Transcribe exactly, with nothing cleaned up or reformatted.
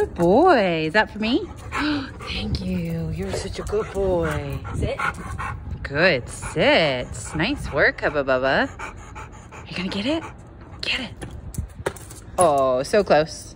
Good boy. Is that for me? Thank you. You're such a good boy. Sit. Good. Sit. Nice work, Hubba Bubba. Are you gonna get it? Get it. Oh, so close.